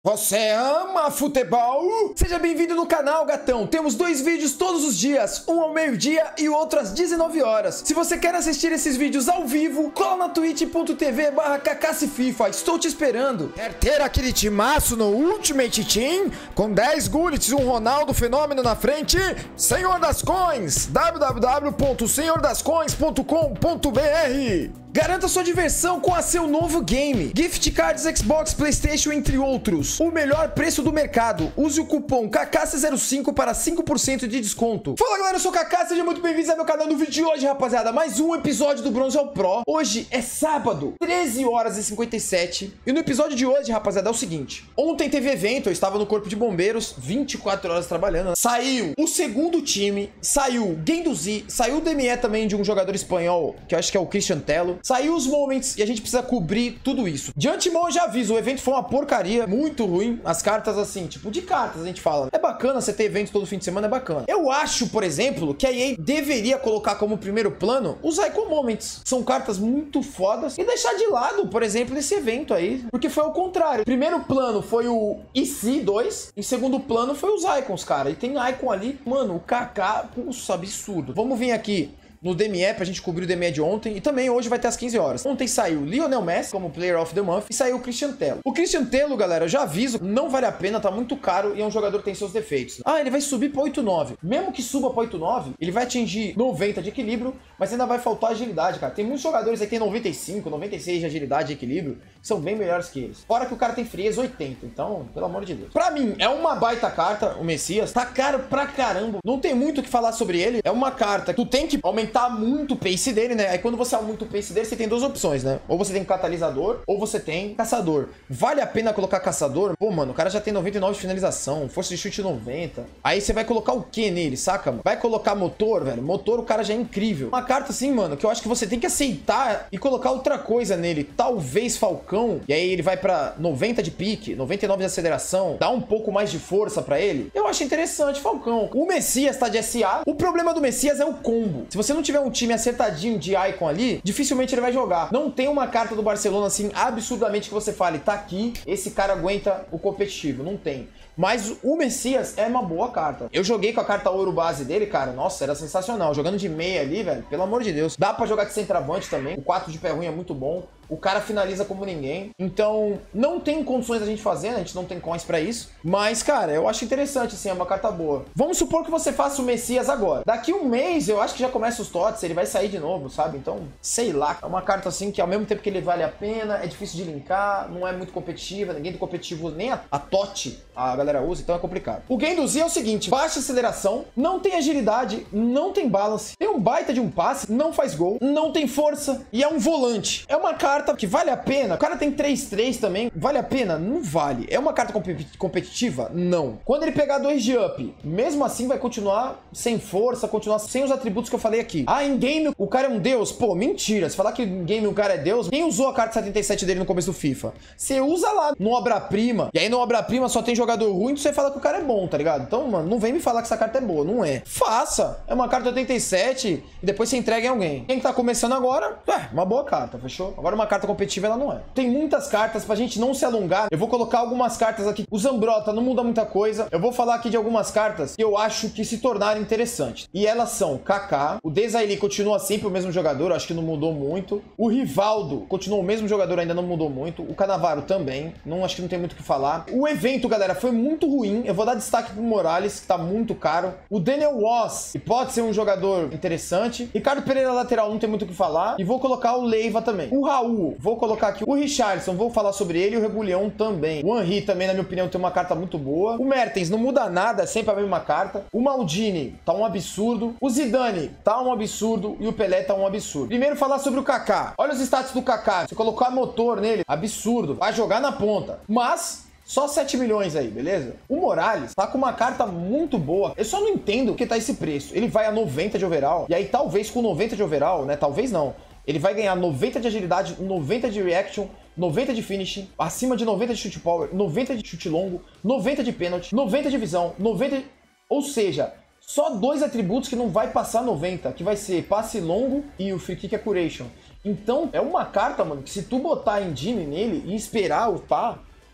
Você ama futebol? Seja bem-vindo no canal, gatão. Temos dois vídeos todos os dias, um ao meio-dia e o outro às 19 horas. Se você quer assistir esses vídeos ao vivo, cola na twitch.tv/KKSFIFA. Estou te esperando. Quer ter aquele timaço no Ultimate Team? Com 10 Gullits e um Ronaldo Fenômeno na frente? Senhor das Coins, www.senhordascoins.com.br. Garanta sua diversão com a seu novo game. Gift cards, Xbox, PlayStation, entre outros. O melhor preço do mercado. Use o cupom KKC05 para 5% de desconto. Fala galera, eu sou o Kaká, sejam muito bem-vindos ao meu canal. No vídeo de hoje, rapaziada, mais um episódio do Bronze ao Pro. Hoje é sábado, 13 horas e 57. E no episódio de hoje, rapaziada, é o seguinte. Ontem teve evento, eu estava no Corpo de Bombeiros, 24 horas trabalhando. Saiu o segundo time, saiu o Guendouzi, saiu o DME também de um jogador espanhol, que eu acho que é o Cristian Tello. Saiu os Moments e a gente precisa cobrir tudo isso. De antemão eu já aviso, o evento foi uma porcaria, muito ruim. As cartas assim, tipo de cartas a gente fala. É bacana você ter evento todo fim de semana, é bacana. Eu acho, por exemplo, que a EA deveria colocar como primeiro plano os Icon Moments. São cartas muito fodas e deixar de lado, por exemplo, esse evento aí. Porque foi ao contrário. Primeiro plano foi o EC2 e segundo plano foi os Icons, cara. E tem Icon ali, mano, o Kaká, nossa, absurdo. Vamos vir aqui no DME pra gente cobrir o DME de ontem. E também hoje vai ter às 15 horas. Ontem saiu Lionel Messi como Player of the Month e saiu o Cristian Tello. O Cristian Tello, galera, eu já aviso, não vale a pena, tá muito caro e é um jogador que tem seus defeitos. Ah, ele vai subir pra 8.9. Mesmo que suba pra 8.9, ele vai atingir 90 de equilíbrio, mas ainda vai faltar agilidade, cara. Tem muitos jogadores aí que tem 95, 96 de agilidade e equilíbrio, que são bem melhores que eles. Fora que o cara tem frieza 80, então, pelo amor de Deus. Pra mim, é uma baita carta, o Messias. Tá caro pra caramba. Não tem muito o que falar sobre ele. É uma carta que tu tem que aumentar muito o pace dele, né? Aí quando você aumenta o pace dele, você tem duas opções, né? Ou você tem catalisador, ou você tem caçador. Vale a pena colocar caçador? Pô, mano, o cara já tem 99 de finalização, força de chute 90. Aí você vai colocar o que nele, saca, mano? Vai colocar motor, velho? Motor, o cara já é incrível. Uma carta assim, mano, que eu acho que você tem que aceitar e colocar outra coisa nele. Talvez Falcão, e aí ele vai pra 90 de pique, 99 de aceleração, dá um pouco mais de força pra ele. Eu acho interessante, Falcão. O Messias tá de SA. O problema do Messias é o combo. Se você não tiver um time acertadinho de Icon ali, dificilmente ele vai jogar. Não tem uma carta do Barcelona assim, absurdamente, que você fale, tá aqui, esse cara aguenta o competitivo. Não tem. Mas o Messias é uma boa carta. Eu joguei com a carta ouro base dele, cara. Nossa, era sensacional. Jogando de meia ali, velho, pelo amor de Deus. Dá pra jogar de centroavante também. O 4 de pé ruim é muito bom. O cara finaliza como ninguém. Então, não tem condições da gente fazer, né? A gente não tem coins pra isso. Mas, cara, eu acho interessante, assim, é uma carta boa. Vamos supor que você faça o Messias agora. Daqui um mês, eu acho que já começa os TOTS, ele vai sair de novo, sabe? Então, sei lá. É uma carta, assim, que ao mesmo tempo que ele vale a pena, é difícil de linkar, não é muito competitiva, ninguém do competitivo, nem a TOT a galera usa, então é complicado. O Guendouzi é o seguinte, baixa aceleração, não tem agilidade, não tem balance, tem um baita de um passe, não faz gol, não tem força e é um volante. É uma carta que vale a pena. O cara tem 3-3 também. Vale a pena? Não vale. É uma carta competitiva? Não. Quando ele pegar 2 de up, mesmo assim vai continuar sem força, continuar sem os atributos que eu falei aqui. Ah, em game o cara é um deus? Pô, mentira. Se falar que em game o cara é deus, quem usou a carta 77 dele no começo do FIFA? Você usa lá no obra-prima. E aí no obra-prima só tem jogador ruim, você fala que o cara é bom, tá ligado? Então, mano, não vem me falar que essa carta é boa. Não é. Faça. É uma carta 87 e depois você entrega em alguém. Quem tá começando agora, uma boa carta, fechou? Agora uma carta competitiva ela não é. Tem muitas cartas pra gente não se alongar. Eu vou colocar algumas cartas aqui. O Zambrota não muda muita coisa. Eu vou falar aqui de algumas cartas que eu acho que se tornaram interessantes. E elas são Kaká. O Desailly continua sempre o mesmo jogador. Eu acho que não mudou muito. O Rivaldo continua o mesmo jogador, ainda não mudou muito. O Cannavaro também. Não, acho que não tem muito o que falar. O evento, galera, foi muito ruim. Eu vou dar destaque pro Morales, que tá muito caro. O Daniel Woss, que pode ser um jogador interessante. Ricardo Pereira lateral, não tem muito o que falar. E vou colocar o Leiva também. O Raul, vou colocar aqui o Richarlison, vou falar sobre ele, e o Rebullion também. O Henry também, na minha opinião, tem uma carta muito boa. O Mertens não muda nada, é sempre a mesma carta. O Maldini tá um absurdo. O Zidane tá um absurdo. E o Pelé tá um absurdo. Primeiro falar sobre o Kaká. Olha os status do Kaká. Se colocar motor nele, absurdo. Vai jogar na ponta. Mas só 7 milhões aí, beleza? O Morales tá com uma carta muito boa. Eu só não entendo porque tá esse preço. Ele vai a 90 de overall. E aí talvez com 90 de overall, né? Talvez não. Ele vai ganhar 90 de agilidade, 90 de reaction, 90 de finishing, acima de 90 de chute power, 90 de chute longo, 90 de pênalti, 90 de visão, 90 de... Ou seja, só 2 atributos que não vai passar 90, que vai ser passe longo e o free kick accuracy. Então, é uma carta, mano, que se tu botar engine nele e esperar upar,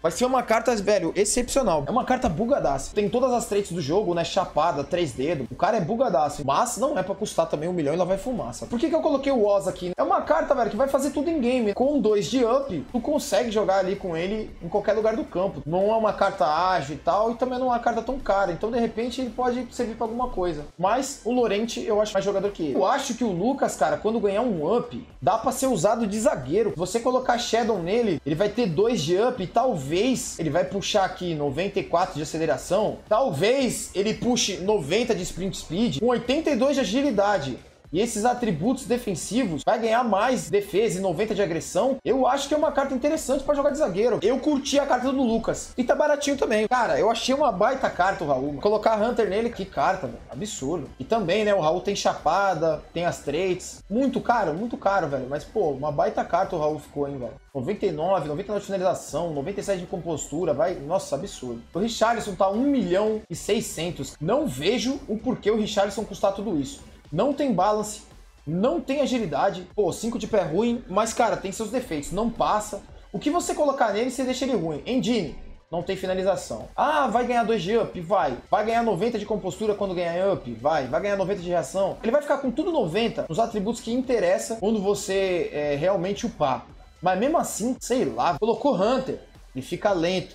Vai ser uma carta, velho, excepcional. É uma carta bugadaça. Tem todas as traits do jogo, né? Chapada, 3 dedos. O cara é bugadaço. Mas não é pra custar também 1 milhão e lá vai fumaça. Por que eu coloquei o Oz aqui? É uma carta, velho, que vai fazer tudo em game. Com 2 de up, tu consegue jogar ali com ele em qualquer lugar do campo. Não é uma carta ágil e tal, e também não é uma carta tão cara. Então, de repente, ele pode servir pra alguma coisa. Mas o Llorente, eu acho mais jogador que ele. Eu acho que o Lucas, cara, quando ganhar um up, dá pra ser usado de zagueiro. Você colocar Shadow nele, ele vai ter 2 de up e talvez ele vai puxar aqui 94 de aceleração. Talvez ele puxe 90 de sprint speed com 82 de agilidade. E esses atributos defensivos vai ganhar mais defesa e 90 de agressão. Eu acho que é uma carta interessante pra jogar de zagueiro. Eu curti a carta do Lucas. E tá baratinho também. Cara, eu achei uma baita carta o Raul. Colocar Hunter nele, que carta, velho. Absurdo. E também, né, o Raul tem chapada, tem as traits. Muito caro, velho. Mas, pô, uma baita carta o Raul ficou, hein, velho. 99 de finalização, 97 de compostura, vai... Nossa, absurdo. O Richarlison tá 1.600.000. Não vejo o porquê o Richarlison custar tudo isso. Não tem balance, não tem agilidade. Pô, 5 de pé ruim, mas, cara, tem seus defeitos. Não passa. O que você colocar nele, você deixa ele ruim. Engine, não tem finalização. Ah, vai ganhar 2 de up? Vai. Vai ganhar 90 de compostura quando ganhar up? Vai. Vai ganhar 90 de reação? Ele vai ficar com tudo 90 nos atributos que interessam quando você realmente upar. Mas mesmo assim, sei lá, colocou Hunter e fica lento.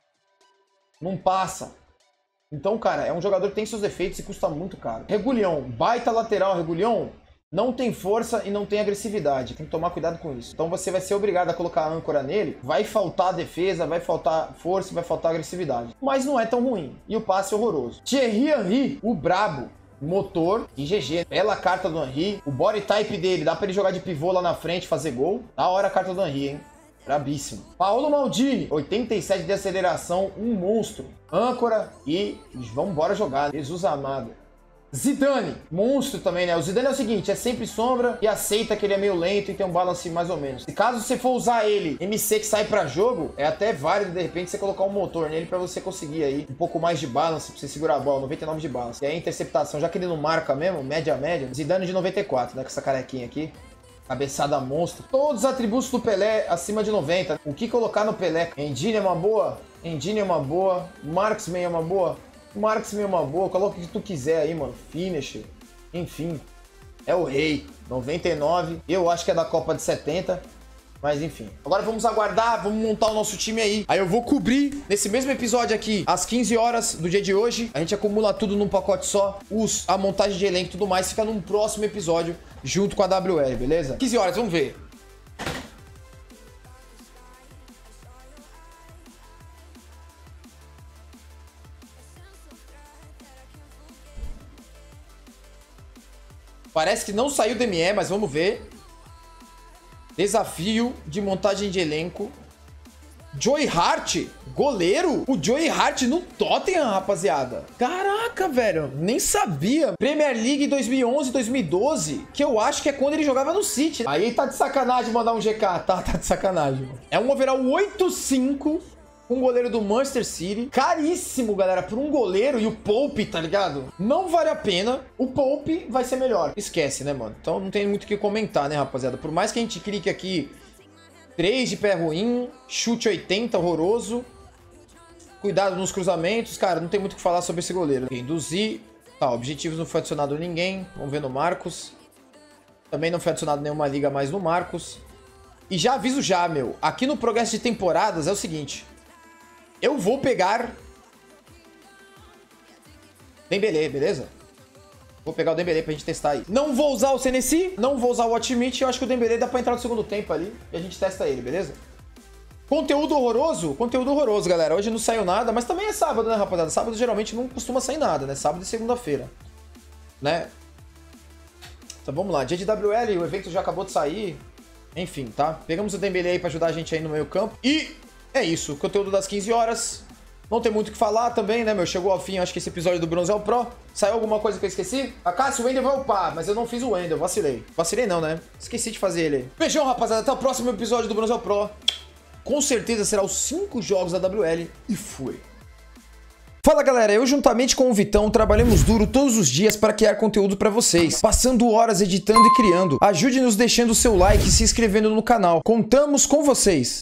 Não passa. Então, cara, é um jogador que tem seus defeitos e custa muito caro. Regulhão, baita lateral. Regulhão não tem força e não tem agressividade. Tem que tomar cuidado com isso. Então você vai ser obrigado a colocar a âncora nele. Vai faltar defesa, vai faltar força, vai faltar agressividade. Mas não é tão ruim. E o passe é horroroso. Thierry Henry, o brabo. Motor e GG. Bela carta do Henry. O body type dele, dá pra ele jogar de pivô lá na frente, fazer gol. Da hora a carta do Henry, hein? Brabíssimo. Paolo Maldini, 87 de aceleração, um monstro. Âncora e vamos embora jogar. Jesus amado. Zidane, monstro também, né? O Zidane é o seguinte, é sempre sombra e aceita que ele é meio lento e tem um balance mais ou menos. Se caso você for usar ele, MC que sai pra jogo, é até válido, de repente, você colocar um motor nele pra você conseguir aí um pouco mais de balance, pra você segurar a bola, 99 de balance. E aí, interceptação, já que ele não marca mesmo, média, Zidane de 94, né? Com essa carequinha aqui. Cabeçada monstro. Todos os atributos do Pelé acima de 90. O que colocar no Pelé? Engine é uma boa. Engine é uma boa. Marksman é uma boa. Marksman é uma boa. Coloca o que tu quiser aí, mano. Finisher. Enfim. É o rei. 99. Eu acho que é da Copa de 70. Mas enfim. Agora vamos aguardar. Vamos montar o nosso time aí. Aí eu vou cobrir nesse mesmo episódio aqui, às 15 horas do dia de hoje. A gente acumula tudo num pacote só. A montagem de elenco e tudo mais fica num próximo episódio. Junto com a WL, beleza? 15 horas, vamos ver. Parece que não saiu do ME, mas vamos ver. Desafio de montagem de elenco. Joey Hart, goleiro? O Joey Hart no Tottenham, rapaziada. Caraca, velho, nem sabia. Premier League 2011, 2012, que eu acho que é quando ele jogava no City. Aí tá de sacanagem mandar um GK. Tá de sacanagem. É um overall 8.5 com um goleiro do Manchester City. Caríssimo, galera, por um goleiro. E o Pope, tá ligado? Não vale a pena. O Pope vai ser melhor. Esquece, né, mano? Então não tem muito o que comentar, né, rapaziada? Por mais que a gente clique aqui... 3 de pé ruim, chute 80, horroroso. Cuidado nos cruzamentos. Cara, não tem muito o que falar sobre esse goleiro. Induzir. Tá, objetivos não foi adicionado ninguém. Vamos ver no Marcos. Também não foi adicionado nenhuma liga mais no Marcos. E já aviso já, meu. Aqui no progresso de temporadas é o seguinte. Eu vou pegar... Dembélé, beleza? Vou pegar o Dembélé pra gente testar aí. Não vou usar o Senesi, não vou usar o Watchmit. Eu acho que o Dembélé dá pra entrar no segundo tempo ali. E a gente testa ele, beleza? Conteúdo horroroso? Conteúdo horroroso, galera. Hoje não saiu nada, mas também é sábado, né, rapaziada? Sábado geralmente não costuma sair nada, né? Sábado e segunda-feira, né? Então vamos lá. Dia de WL, o evento já acabou de sair. Enfim, tá? Pegamos o Dembélé aí pra ajudar a gente aí no meio campo. E é isso. Conteúdo das 15 horas. Não tem muito o que falar também, né, meu? Chegou ao fim, acho que esse episódio do Bronze Pro. Saiu alguma coisa que eu esqueci? A Cássio, o Wendel vai upar, mas eu não fiz o Wendel, vacilei. Vacilei não, né? Esqueci de fazer ele. Beijão, rapaziada. Até o próximo episódio do Bronze Pro. Com certeza será os 5 jogos da WL. E fui. Fala, galera. Eu, juntamente com o Vitão, trabalhamos duro todos os dias para criar conteúdo para vocês. Passando horas editando e criando. Ajude-nos deixando o seu like e se inscrevendo no canal. Contamos com vocês.